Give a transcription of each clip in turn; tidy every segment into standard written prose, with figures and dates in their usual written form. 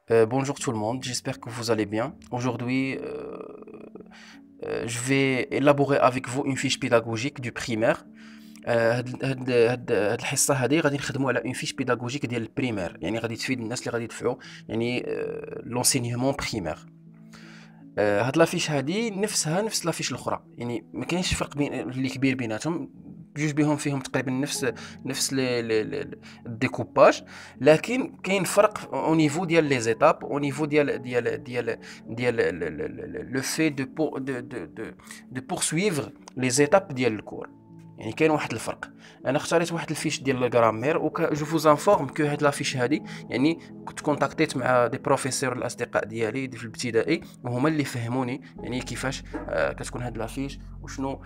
Bonjour tout le monde, j'espère que vous allez bien. Aujourd'hui, je vais élaborer avec vous une fiche pédagogique du primaire. هاد الحصة هادي غادي نخدموا على une fiche pédagogique ديال البريمير، يعني غادي تفيد الناس اللي غادي يدفعوا يعني l'enseignement primaire. هاد لافيش هادي نفسها نفس لافيش الاخرى، يعني ما كاينش فرق بين اللي كبير بيناتهم. بجوج بهم فيهم تقريبا نفس لي الديكوباج، لكن كاين فرق او نيفو ديال لي زيتاب، او نيفو ديال لو في دو poursuivre لي زيتاب ديال الكور. يعني كاين واحد الفرق. انا اختاريت واحد الفيش ديال الغرامير جو فوز انفورم كو هاد لافيش هادي، يعني كنت كونتاكتيت مع دي بروفيسور الاصدقاء ديالي في الابتدائي، وهما اللي فهموني يعني كيفاش كتكون هاد لافيش، وشنو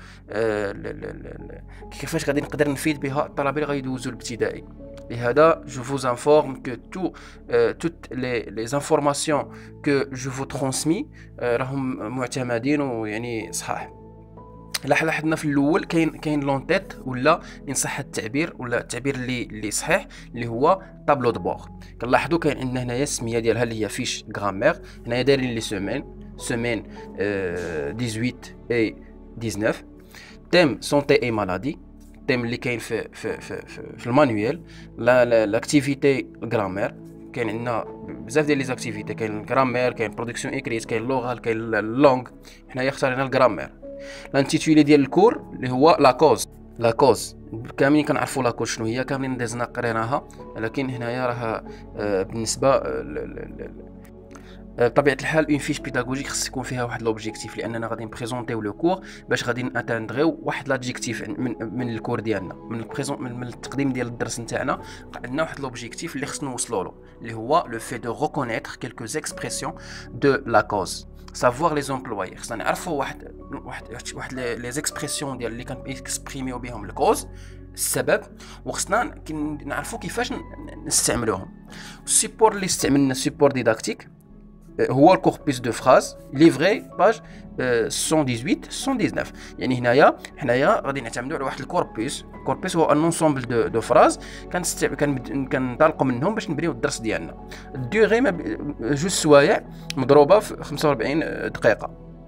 كيفاش غادي نقدر نفيد بها الطلبه اللي غيدوزوا الابتدائي. لهذا جو فوز انفورم كو توت لي انفورماسيون كو جو فو ترانسمي راهم معتمدين ويعني صحاح. لاحظنا في الاول كاين لون تيت، ولا ان صح التعبير، ولا التعبير اللي صحيح اللي هو طابلو دو بور. كنلاحظوا كاين ان هنايا السميه ديالها اللي هي فيش غرامير، هنايا دايرين لي سومين 18 اي 19. تيم سونتي اي مالادي، التيم اللي كاين في المانيوال. لاكتيفيتي غرامير، كاين عندنا بزاف ديال لي زاكتيفيتي، كاين الغرامير، كاين برودكسيون ايكريت، كاين لوغال، كاين اللونغ. حنايا اختارينا الغرامير. لانتيتولي ديال الكور اللي هو لا كوز كاملين كنعرفوا لا كوز شنو هي، كاملين دازنا قريناها، لكن هنايا راها بالنسبه بطبيعه الحال اون فيش بيداغوجيك خص يكون فيها واحد لوبجيكتيف، لاننا غادي نبريزونطيو لو كور باش غادي ناتاندريو واحد لادجيكتيف من الكور ديالنا، من التقديم ديال الدرس نتاعنا. عندنا واحد لوبجيكتيف اللي خصنا نوصلوا له، اللي هو لو في دو ريكونيتر كيلكو اكسبرسيون دو لا كوز. سافوار لي زومبلوي، خصنا نعرفوا واحد لي زيكسبرسيون ديال اللي كنكسبريميو بهم الكوز، السبب، وخصنا نعرفوا كيفاش نستعملوهم. السيبور اللي استعملنا سيبور ديداكتيك هو الكوربوس دو فراز ليفري باج 118 119. يعني حنايا غادي نعتمدوا على واحد الكوربوس هو ان انسومبل دو فراز كنطلقوا منهم باش نبنيو الدرس ديالنا. الدوغي جوج سوايع مضروبه في 45 دقيقه.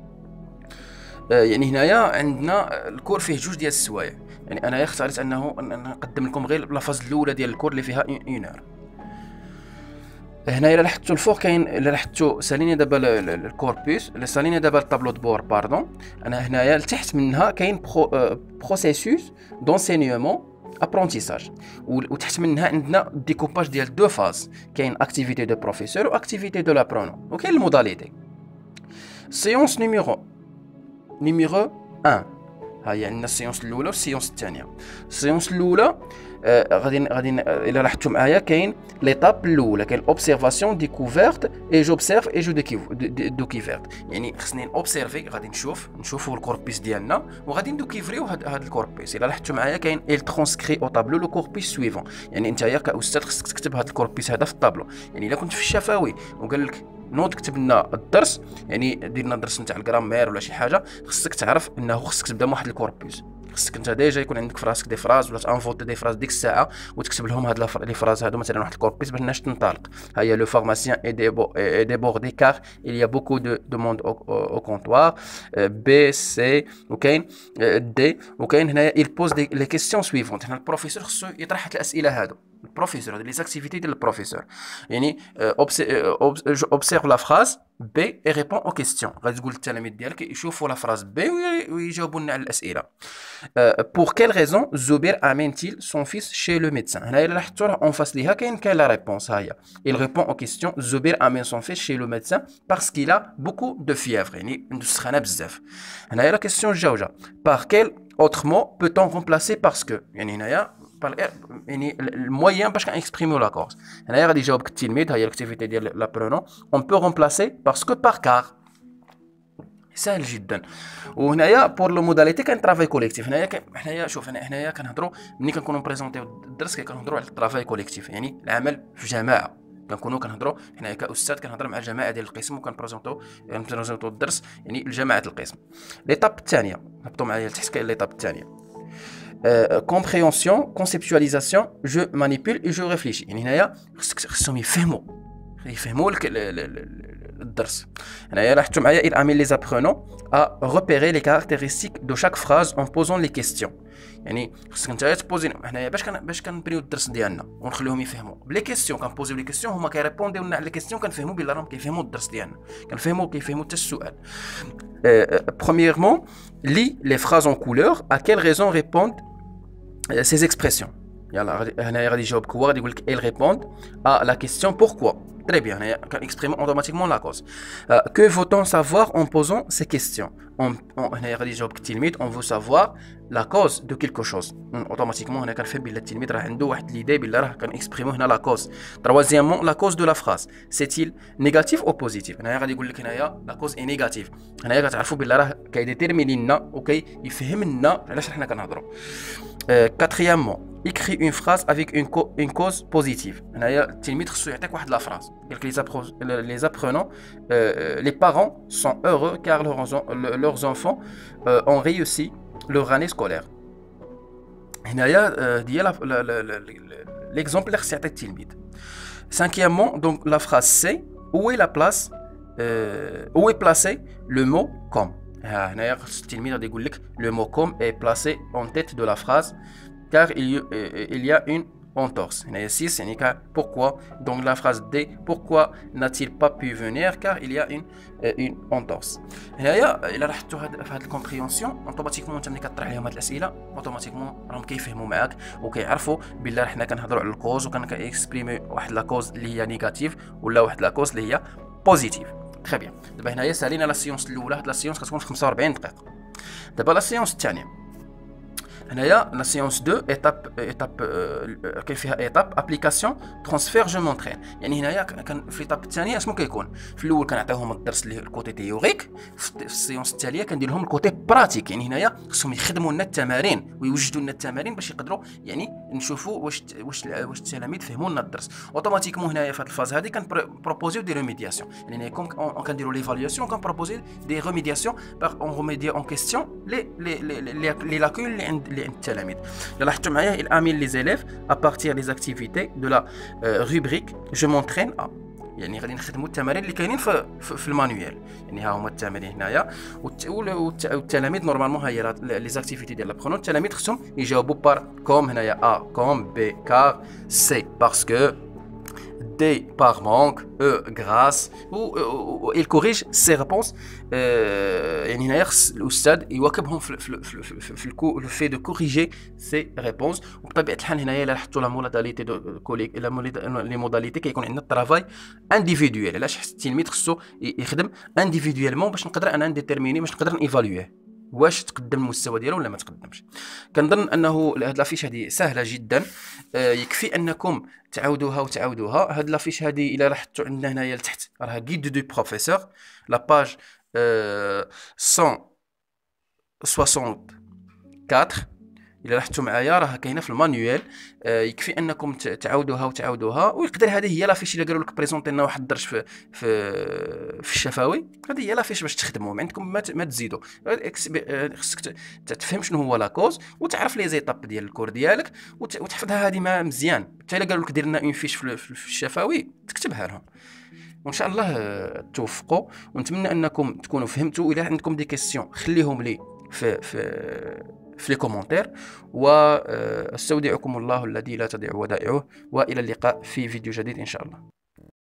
يعني هنايا عندنا الكور فيه جوج ديال السوايع، يعني انا اختاريت انه نقدم لكم غير لا فاز الاولى ديال الكور اللي فيها 1 اور. هنايا الا لاحظتوا الفوق كاين، الا لاحظتوا ساليني دابا الكوربوس، الا ساليني دابا الطابلو دو بور باردون، انا هنايا لتحت منها كاين بروسيسوس دونسينيومون ابرونتيساج، وتحت منها عندنا ديكوباج ديال دو فاز، كاين اكتيفيتي دو بروفيسور واكتيفيتي دو لابرونون، وكاين الموداليتي. سيونس نيميرو 1، ها هي عندنا السيونس الاولى والسيونس الثانيه. السيونس الاولى غادي الا لاحظتوا معايا كاين ليطاب الاولى، كاين اوبسيرفاسيون ديكوفيرت اي جوبسيرف اي جو دوكيفيرت. يعني خصني اوبسيرفي، غادي نشوفوا الكوربوس ديالنا وغادي ندوكيفريو هذا الكوربوس. الا لاحظتوا معايا كاين il transcrit au tableau le corpus suivant، يعني انت كاستاذ خصك تكتب هذا الكوربوس هذا في الطابلو. يعني الا كنت في الشفوي وقال لك نوض كتب لنا الدرس، يعني دير لنا الدرس نتاع الجرامير ولا شي حاجه، خصك تعرف انه خصك تبدا من واحد الكوربوس. خصك انت ديجا يكون عندك في راسك دي فراز ولا تانفوتي دي فراز ديك الساعه وتكتب لهم هاد لي فراز هادو مثلا واحد الكوربوس باش الناس تنطلق. ها هي لو فارماسيان اي ديبوردي كار il y a beaucoup de monde au comptoir. بي سي وكاين دي، وكاين هنايا il pose les questions suivantes. هنا البروفيسور خصو يطرح الاسئله هادو. البروفيسور هذه لي زاكتيفيتي ديال البروفيسور، يعني اوبسيرف لا فراز بي اي ريبون او كيستيون. غادي تقول للتلاميذ ديالك يشوفوا لا فراز بي ويجاوبوا لنا على الاسئله. pour quelle raison Zubair amène-t-il son fils chez le médecin. هنا الا لاحظتوا راه اون فاس ليها كاين لا ريبونس. ها هي il répond aux questions. Zubair amène son fils chez le médecin parce qu'il a beaucoup de fièvre، يعني عنده السخانه بزاف. هنايا لا كيستيون الجوجه par quel autre mot peut-on remplacer parce que، يعني هنايا يعني الموين باش كنكسبريميو لا كورس. هنايا غادي يجاوبك التلميذ. ها هي الاكتيفيتي ديال لا برونون اون بو رومبلاسي باسكو بار كار. سهل جدا. وهنايا بور لو موداليتي كاين ترافاي كوليكتيف. حنايا شوف، هنايا كنهضروا ملي كنكونوا بريزونطيو الدرس كنهضروا على الترافاي كوليكتيف، يعني العمل في جماعه. كنهضروا حنايا كاستاذ كنهضر مع الجماعه ديال القسم وكنبريزونطو الدرس يعني لجماعه القسم. ليطاب الثانيه، هبطوا معايا لتحت، كاين ليطاب الثانيه compréhension conceptualisation je manipule et je réfléchis. يعني هنايا خصهم يفهموا يفهموا لك الدرس. هنايا لاحظتوا معايا il amène les apprenants à repérer les caractéristiques de chaque phrase en posant les questions. يعني خصك نتايا تبوزي هنايا باش كنبريو الدرس ديالنا ونخليهم يفهموا بلي كيسيون، كنبوزيو لي كيسيون هما كيريبونديو لنا على لي كيسيون، كنفهموا بلي راهم كيفهموا الدرس ديالنا، كيفهموا حتى السؤال. Premièrement, lis les phrases en couleur. À quelle raison répondent ces expressions? يلا هنايا غادي يجاوبك هو غادي يقول لك elles répondent à la question pourquoi. Très bien, on exprime automatiquement la cause. Que veut-on savoir en posant ces questions? On veut savoir la cause de quelque chose. Automatiquement, on exprime la cause. Troisièmement, la cause de la phrase. C'est-il négatif ou positif? La cause est négative. Quatrièmement, écris une phrase avec une cause positive. La phrase. Les apprenants, les parents sont heureux car leurs enfants ont réussi leur année scolaire. L'exemple est timide. Cinquièmement, donc la phrase c'est où est placé le mot comme. Le mot comme est placé en tête de la phrase car il y a une entorse. Pourquoi? Donc la phrase D, pourquoi n'a-t-il pas pu venir? Car il y a une entorse. إلا لاحظتوا هاد الكومبريونسيون اوتوماتيكمون انت ملي كطرح عليهم هاد الاسئله اوتوماتيكمون راهم كيفهموا معاك وكيعرفوا بلي حنا كنهضروا على الكوز وكنكسبريمي واحد لا كوز اللي هي نيجاتيف ولا واحد لا كوز اللي هي بوزيتيف. تري بيان. دابا هنايا سالينا لا سيونس الاولى، هاد لا سيونس كتكون في 45 دقيقه. دابا لا سيونس الثانيه هنايا لا سيونس 2 ايتاب كاين فيها ايتاب ابليكاسيون ترانسفير جو مونطرين. يعني هنايا كان في الايتاب الثانيه اشنو كيكون؟ في الاول كنعطيوهم الدرس اللي الكوتي تيوريك، في السيونس التاليه كندير لهم الكوتي براتيك. يعني هنايا خصهم يخدموا لنا التمارين ويوجدوا لنا التمارين باش يقدروا يعني نشوفوا واش التلاميذ فهموا لنا الدرس. اوتوماتيكمون هنايا في هذه الفاز هذه كنبروبوزيو دي ريميدياسيون. يعني كون كنديروا ليفالياسيون كنبروبوزي دي ريميدياسيون باغ اون ريميدي اون كيستيون لي لاكون اللي عند التلاميذ. لاحظتوا معايا il amène les élèves à partir des activités de la rubrique je m'entraîne à. يعني غادي نخدموا التمارين اللي كاينين في المانيوال. يعني ها هما التمارين هنايا والتلاميذ نورمالمون هي لي زاكتيفيتي ديال لابرونون. التلاميذ خصهم يجاوبوا بار كوم هنايا ا كوم بي كار سي باسكو D par manque, E grâce, ou il corrige ses réponses. يعني هنا يخص الأستاذ يواكبهم في le fait de corriger ses réponses. وبطبيعة الحال هنايا إلا لاحظتوا لا موداليتي دو كوليك لي موداليتي كيكون عندنا الترافاي انديفيدويل. علاش حيت التلميذ خصو يخدم انديفيدويلمون باش نقدر انا نديتيرميني باش نقدر نيفالويه واش تقدم المستوى ديالو ولا ما تقدمش. كنظن انه هاد لافيش هذه سهله جدا، يكفي انكم تعاودوها. هاد لافيش هذه الى لاحظتوا عندنا هنايا لتحت راها غيد دو بروفيسور لا باج 164. الى لاحظتوا معايا راه كاينه في المانيوال. يكفي انكم تعاودوها ويقدر هذه هي لافيش الا قالوا لك بريزونتي لنا واحد الدرس في الشفوي، هذه هي لافيش باش تخدموا ما عندكم ما تزيدوا. خصك تفهم شنو هو لا كوز وتعرف لي زيتاب ديال الكور ديالك وتحفظها هذه ما مزيان. حتى الا قالوا لك دير لنا اون فيش في الشفوي تكتبها لهم. وان شاء الله توفقوا ونتمنى انكم تكونوا فهمتوا. الى عندكم دي كيسيون خليهم لي في لي كومونتير، واستودعكم الله الذي لا تضيع ودائعه، والى اللقاء في فيديو جديد ان شاء الله.